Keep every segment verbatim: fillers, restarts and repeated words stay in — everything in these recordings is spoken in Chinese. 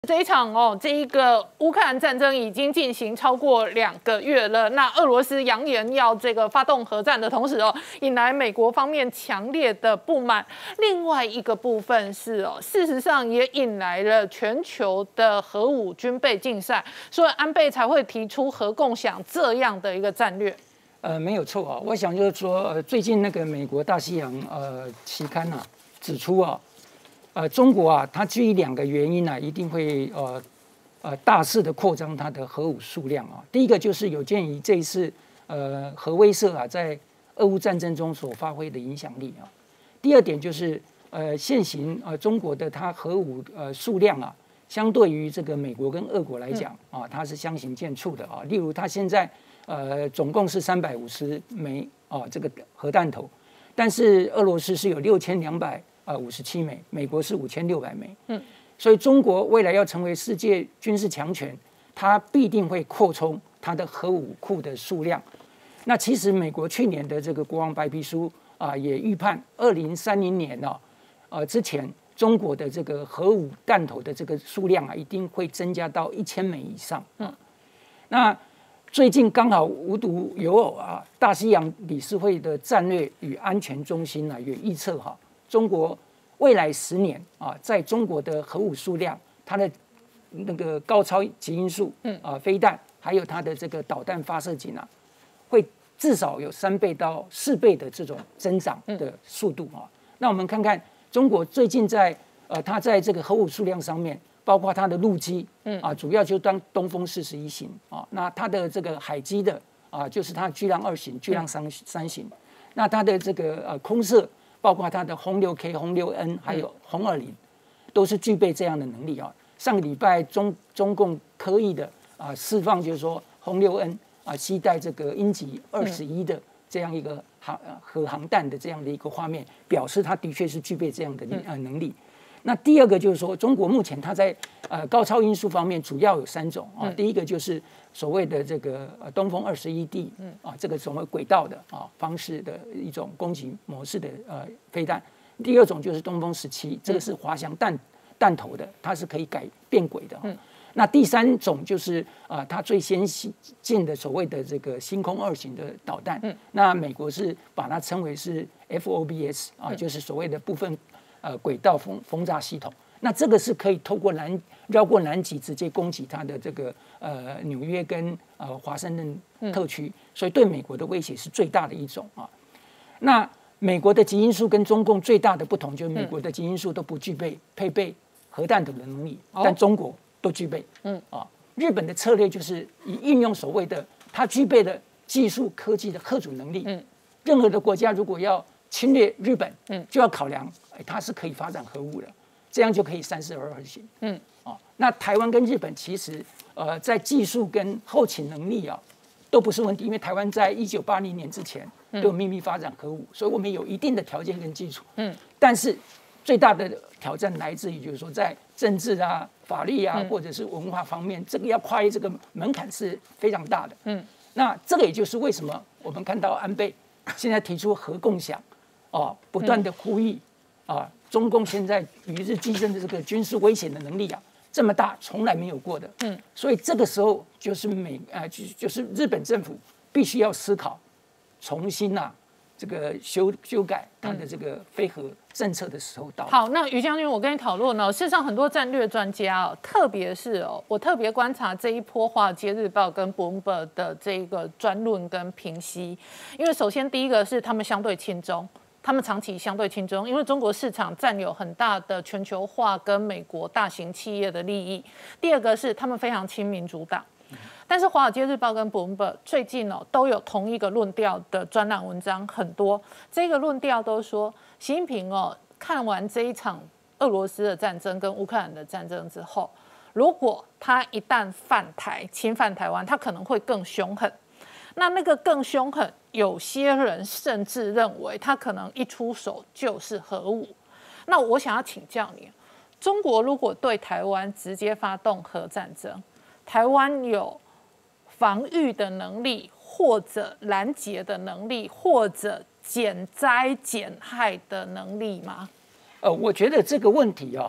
这一场哦，这一个乌克兰战争已经进行超过两个月了。那俄罗斯扬言要这个发动核战的同时哦，引来美国方面强烈的不满。另外一个部分是哦，事实上也引来了全球的核武军备竞赛，所以安倍才会提出核共享这样的一个战略。 呃，没有错啊，我想就是说，呃，最近那个美国大西洋呃期刊啊指出啊。呃，中国啊，它基于两个原因啊，一定会呃呃大肆的扩张它的核武数量啊。第一个就是有鉴于这一次呃核威慑啊，在俄乌战争中所发挥的影响力啊。第二点就是呃现行呃中国的它核武呃数量啊，相对于这个美国跟俄国来讲啊，它是相形见绌的啊。例如它现在呃总共是三百五十枚啊这个核弹头，但是俄罗斯是有六千两百。呃，五十七枚，美国是五千六百枚，嗯，所以中国未来要成为世界军事强权，它必定会扩充它的核武库的数量。那其实美国去年的这个国防白皮书啊，也预判二零三零年呢、啊，呃之前中国的这个核武弹头的这个数量啊，一定会增加到一千枚以上。嗯，那最近刚好无独有偶啊，大西洋理事会的战略与安全中心呢、啊、也预测哈。中国未来十年啊，在中国的核武数量，它的那个高超极音速啊飞弹，还有它的这个导弹发射井啊，会至少有三倍到四倍的这种增长的速度啊。那我们看看中国最近在呃，它在这个核武数量上面，包括它的陆基啊，主要就当东风四十一型啊，那它的这个海基的啊，就是它的巨浪二型、巨浪三三型，那它的这个呃空射。包括它的轰六 K、轰六 N， 还有轰二零，都是具备这样的能力啊。上个礼拜中中共刻意的啊释放，就是说轰六 N 啊携带这个鹰击二十一的这样一个航核航弹的这样的一个画面，表示它的确是具备这样的呃能力。那第二个就是说，中国目前它在呃高超音速方面主要有三种啊，第一个就是所谓的这个呃东风二十一 D， 啊，这个所谓轨道的啊方式的一种攻击模式的呃飞弹；第二种就是东风十七，这个是滑翔弹弹头的，它是可以改变轨的。嗯、那第三种就是啊、呃，它最先进的所谓的这个星空二型的导弹，嗯、那美国是把它称为是 F O B S 啊，就是所谓的部分。呃，轨道轰轰炸系统，那这个是可以透过南绕过南极，直接攻击它的这个呃纽约跟呃华盛顿特区，所以对美国的威胁是最大的一种啊。那美国的极音速跟中共最大的不同，就是美国的极音速都不具备配备核弹头的能力，嗯、但中国都具备。嗯啊，日本的策略就是以运用所谓的它具备的技术科技的吓阻能力。嗯，任何的国家如果要侵略日本，嗯，就要考量，哎，它是可以发展核武的，这样就可以三思而行，嗯，哦，那台湾跟日本其实，呃，在技术跟后勤能力啊，都不是问题，因为台湾在一九八零年之前都有秘密发展核武，所以我们有一定的条件跟基础，嗯，但是最大的挑战来自于就是说在政治啊、法律啊，或者是文化方面，这个要跨越这个门槛是非常大的，嗯，那这个也就是为什么我们看到安倍现在提出核共享。哦，不断的呼吁啊，中共现在与日俱增的这个军事威胁的能力啊，这么大，从来没有过的。嗯，所以这个时候就是美呃，就就是日本政府必须要思考，重新啊，这个修修改它的这个非核政策的时候到了。 好，那于将军，我跟你讨论呢，事实上很多战略专家哦，特别是哦，我特别观察这一波《华尔街日报》跟 Bloomberg 的这个专论跟评析，因为首先第一个是他们相对亲中。他们长期相对亲中，因为中国市场占有很大的全球化跟美国大型企业的利益。第二个是他们非常亲民主党，但是《华尔街日报》跟 Bloomberg 最近哦都有同一个论调的专栏文章很多，这个论调都说习近平哦看完这一场俄罗斯的战争跟乌克兰的战争之后，如果他一旦犯台侵犯台湾，他可能会更凶狠。那那个更凶狠，有些人甚至认为他可能一出手就是核武。那我想要请教你，中国如果对台湾直接发动核战争，台湾有防御的能力，或者拦截的能力，或者减灾减害的能力吗？ 呃，我觉得这个问题啊，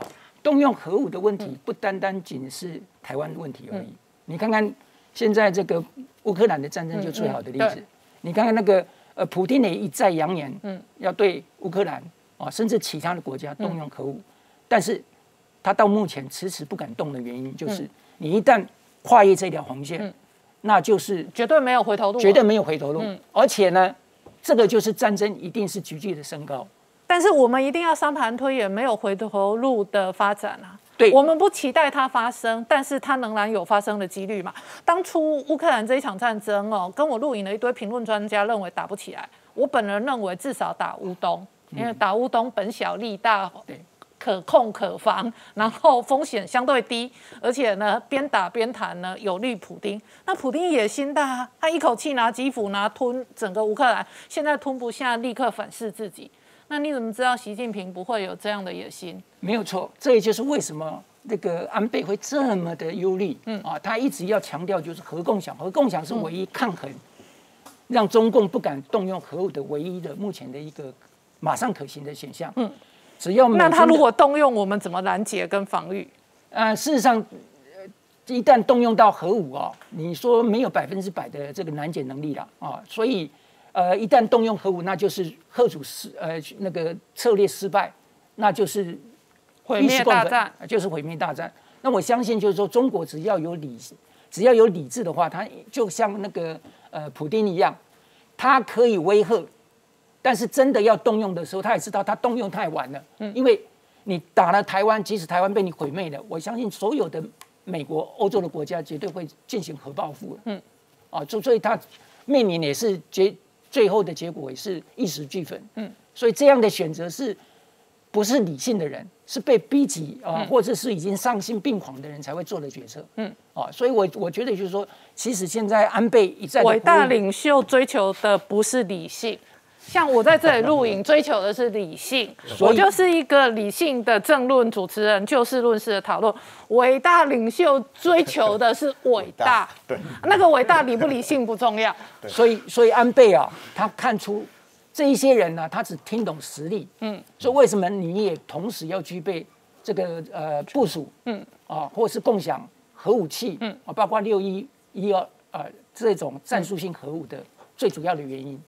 动用核武的问题不单单仅是台湾问题而已。嗯、你看看现在这个乌克兰的战争就最好的例子。嗯嗯、你看看那个呃，普丁也一再扬言，嗯，要对乌克兰啊，甚至其他的国家动用核武，嗯、但是他到目前迟迟不敢动的原因，就是、嗯、你一旦跨越这条红线，嗯、那就是绝对没有回头路， 绝对没有回头路。嗯、而且呢，这个就是战争一定是急剧的升高。 但是我们一定要三盘推演，没有回头路的发展啊。 对， 我们不期待它发生，但是它仍然有发生的几率嘛。当初乌克兰这一场战争哦，跟我录影的一堆评论专家认为打不起来，我本人认为至少打乌东，因为打乌东本小利大，可控可防，然后风险相对低，而且呢边打边谈呢有利普丁。那普丁野心大啊，他一口气拿基辅拿吞整个乌克兰，现在吞不下，立刻反噬自己。那你怎么知道习近平不会有这样的野心？ 没有错，这也就是为什么这个安倍会这么的忧虑。嗯啊，他一直要强调就是核共享，核共享是唯一抗衡，嗯、让中共不敢动用核武的唯一的目前的一个马上可行的选项。嗯，只要那他如果动用，我们怎么拦截跟防御？ 呃，事实上，一旦动用到核武啊，你说没有百分之百的这个拦截能力了啊，所以。呃，一旦动用核武，那就是核主失呃那个策略失败，那就是毁灭大战， 就是毁灭大战。那我相信，就是说，中国只要有理，只要有理智的话，他就像那个呃普丁一样，他可以威吓，但是真的要动用的时候，他也知道他动用太晚了。嗯，因为你打了台湾，即使台湾被你毁灭了，我相信所有的美国、欧洲的国家绝对会进行核报复了。嗯，啊，所以他面临也是结。最后的结果也是一时俱焚，嗯，所以这样的选择是不是理性的人，是被逼急啊、呃嗯，或者是已经丧心病狂的人才会做的决策，嗯，啊，所以我我觉得就是说，其实现在安倍一再伟大领袖追求的不是理性。像我在这里录影，追求的是理性，我就是一个理性的政论主持人，就事论事的讨论。伟大领袖追求的是伟大，对，那个伟大理不理性不重要。 所以，所以安倍啊，他看出这一些人呢、啊，他只听懂实力，嗯，所以为什么你也同时要具备这个呃部署，嗯，啊，或是共享核武器，嗯，啊，包括六一一二啊这种战术性核武的最主要的原因。